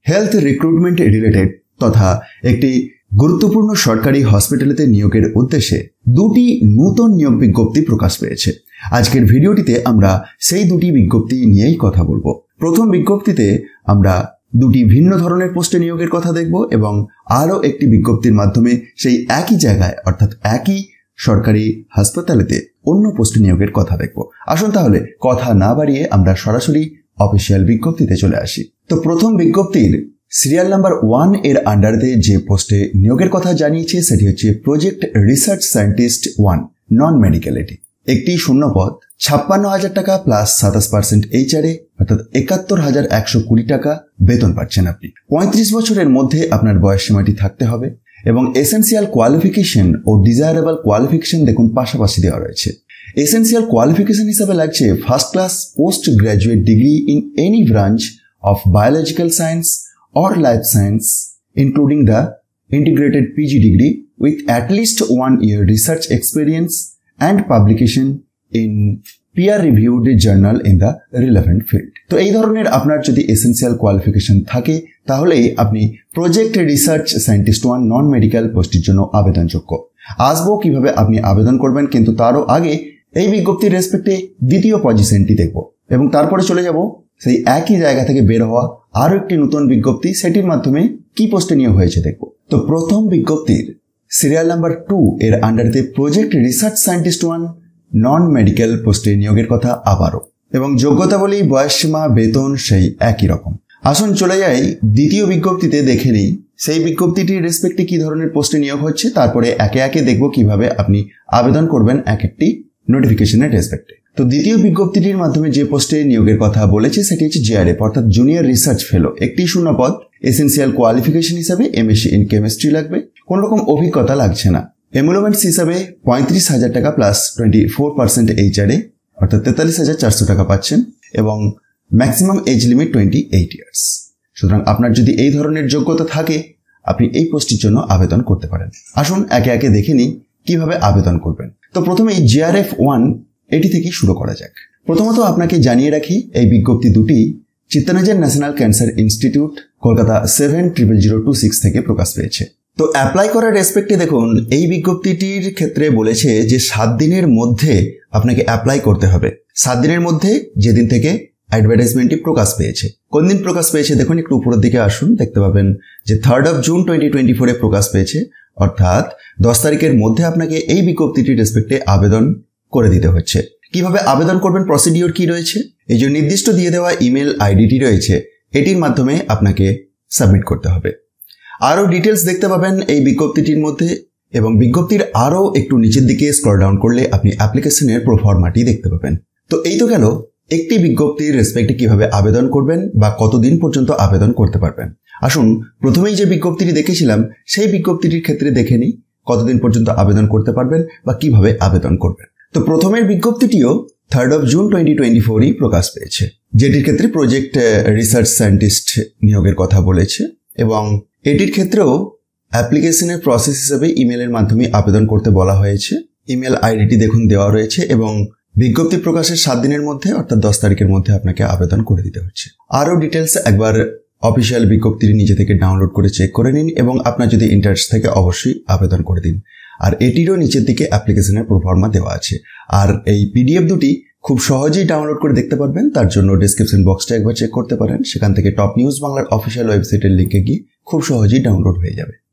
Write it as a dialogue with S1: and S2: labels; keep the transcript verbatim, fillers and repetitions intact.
S1: Health recruitment related তথা একটি গুরুত্বপূর্ণ সরকারি হসপিটালেতে নিয়োগের উদ্দেশ্যে দুটি নতুন নিয়োগ বিজ্ঞপ্তি প্রকাশ পেয়েছে। আজকের ভিডিওটিতে আমরা সেই দুটি বিজ্ঞপ্তি নিয়েই কথা বলবো। প্রথম বিজ্ঞপ্তিতে আমরা দুটি ভিন্ন ধরনের পোস্টে নিয়োগের কথা দেখব এবং আরও একটি বিজ্ঞপ্তির মাধ্যমে সেই একই জায়গায় অর্থাৎ একই সরকারি হাসপাতালেতে অন্য পোস্টে নিয়োগের কথা দেখব। আসুন তাহলে কথা না বাড়িয়ে আমরা সরাসরি অফিসিয়াল বিজ্ঞপ্তিতে চলে আসি। তো প্রথম বিজ্ঞপ্তির সিরিয়াল নাম্বার ওয়ান এর আন্ডারে যে পোস্টে নিয়োগের কথা জানিয়েছে সেটি হচ্ছে project research scientist one non medical. এটি একটি শূন্য পদ, ছাপ্পান্ন হাজার টাকা প্লাস সাতাশ পার্সেন্ট এইচআরএ অর্থাৎ একাত্তর হাজার একশো কুড়ি টাকা বেতন পাচ্ছেন আপনি। পঁয়ত্রিশ বছরের মধ্যে আপনার বয়স সীমাটি থাকতে হবে এবং এসেন্সিয়াল কোয়ালিফিকেশন ও ডিজায়ারেবল কোয়ালিফিকেশন দেখুন পাশাপাশি দেওয়া রয়েছে। এসেন্সিয়াল কোয়ালিফিকেশন হিসাবে লাগছে first class post graduate degree in any branch of biological science or life science, including the integrated P G degree with at least one year research experience and publication in peer-reviewed journal in the relevant field. তো এই ধরনের আপনার যদি essential qualification থাকে তাহলেই আপনি project research scientist one non medical পোস্টের জন্য আবেদনযোগ্য। আসবো কিভাবে আপনি আবেদন করবেন, কিন্তু তারও আগে এই বিজ্ঞপ্তির রেসপেক্টে দ্বিতীয় পজিশনটি দেখব এবং তারপরে চলে যাব সেই একই জায়গা থেকে বের হওয়া আরও একটি নতুন বিজ্ঞপ্তি, সেটির মাধ্যমে কি পোস্টে নিয়োগ হয়েছে দেখব। তো প্রথম বিজ্ঞপ্তির সিরিয়াল নাম্বার টু এর আন্ডারে project research scientist one non medical পোস্টে নিয়োগের কথা আবারও, এবং যোগ্যতাবলী, বয়সসীমা, বেতন সেই একই রকম। আসুন চলে যাই দ্বিতীয় বিজ্ঞপ্তিতে, দেখে নিই সেই বিজ্ঞপ্তিটির রেসপেক্টে কি ধরনের পোস্টে নিয়োগ হচ্ছে, তারপরে একে একে দেখব কিভাবে আপনি আবেদন করবেন এক একটি নোটিফিকেশনের রেসপেক্টে। তো দ্বিতীয় বিজ্ঞপ্তিটির মাধ্যমে যে পোস্টে নিয়োগের কথা বলেছে সেটি হচ্ছে জেআরএফ অর্থাৎ জুনিয়র রিসার্চ ফেলো। একটি শূন্য পদ, এসেন্সিয়াল কোয়ালিফিকেশন হিসাবে এমএসসি ইন কেমিস্ট্রি লাগবে, কোনো রকম অভিজ্ঞতা লাগছে না। এমুলমেন্টস হিসাবে পঁয়ত্রিশ হাজার টাকা plus twenty four percent HRA অর্থাৎ তেতাল্লিশ হাজার চারশো টাকা পাচ্ছেন এবং maximum age limit twenty eight years. সুতরাং আপনার যদি এই ধরনের যোগ্যতা থাকে আপনি এই পোস্টের জন্য আবেদন করতে পারেন। আসুন একে একে দেখে নিই কিভাবে আবেদন করবেন। তো প্রথমেই জেআরএফ ওয়ান এটি থেকে শুরু করা যাক। প্রথমত আপনাকে জানিয়ে রাখি এই বিজ্ঞপ্তি দুটি Chittaranjan national cancer institute Kolkata seven triple zero two six থেকে প্রকাশ পেয়েছে। তো অ্যাপ্লাই করার রেসপেক্টে দেখুন এই বিজ্ঞপ্তিটির ক্ষেত্রে বলেছে যে সাত দিনের মধ্যে আপনাকে অ্যাপ্লাই করতে হবে। সাত দিনের মধ্যে যেদিন থেকে অ্যাডভার্টাইজমেন্টটি প্রকাশ পেয়েছে। কোন দিন প্রকাশ পেয়েছে দেখুন, একটু উপরের দিকে আসুন, দেখতে পাবেন যে third of June twenty twenty ফোরে প্রকাশ পেয়েছে, অর্থাৎ দশ তারিখের মধ্যে আপনাকে এই বিজ্ঞপ্তিটির রেসপেক্টে আবেদন করে দিতে হচ্ছে। কিভাবে আবেদন করবেন, প্রসিডিওর কি রয়েছে, এই যে নির্দিষ্ট দিয়ে দেওয়া ইমেল আইডিটি রয়েছে এটির মাধ্যমে আপনাকে সাবমিট করতে হবে। আরও ডিটেলস দেখতে পাবেন এই বিজ্ঞপ্তিটির মধ্যে এবং বিজ্ঞপ্তির আরও একটু নিচের দিকে স্ক্রল ডাউন করলে আপনি অ্যাপ্লিকেশনের প্রোফর্মাটি দেখতে পাবেন। তো এই তো গেল একটি বিজ্ঞপ্তির রেসপেক্টে কিভাবে আবেদন করবেন বা কতদিন পর্যন্ত আবেদন করতে পারবেন। আসুন প্রথমেই যে বিজ্ঞপ্তিটি দেখেছিলাম সেই বিজ্ঞপ্তিটির ক্ষেত্রে দেখে নিই কতদিন পর্যন্ত আবেদন করতে পারবেন বা কিভাবে আবেদন করবেন। তো প্রথমের বিজ্ঞপ্তিটিও third of June twenty twenty ফোরই প্রকাশ পেয়েছে, যেটির ক্ষেত্রে প্রজেক্ট রিসার্চ সায়েন্টিস্ট নিয়োগের কথা বলেছে এবং এটির ক্ষেত্রেও অ্যাপ্লিকেশনের প্রসেস হিসেবে ইমেলের মাধ্যমে আবেদন করতে বলা হয়েছে। ইমেল আইডিটি দেখুন দেওয়া রয়েছে এবং বিজ্ঞপ্তি প্রকাশের সাত দিনের মধ্যে অর্থাৎ দশ তারিখের মধ্যে আপনাকে আবেদন করে দিতে হচ্ছে। আরও ডিটেলস একবার অফিসিয়াল বিজ্ঞপ্তিটি নিজে থেকে ডাউনলোড করে চেক করে নিন এবং আপনার যদি ইন্টারেস্ট থাকে অবশ্যই আবেদন করে দিন। আর এটিরও নিচের দিকে অ্যাপ্লিকেশনের প্রোফর্মা দেওয়া আছে। আর এই পিডিএফ দুটি খুব সহজেই ডাউনলোড করে দেখতে পারবেন, তার জন্য ডেসক্রিপশন বক্সটা একবার চেক করতে পারেন। সেখান থেকে টপ নিউজ বাংলার অফিসিয়াল ওয়েবসাইটের লিঙ্কে গিয়ে খুব সহজেই ডাউনলোড হয়ে যাবে।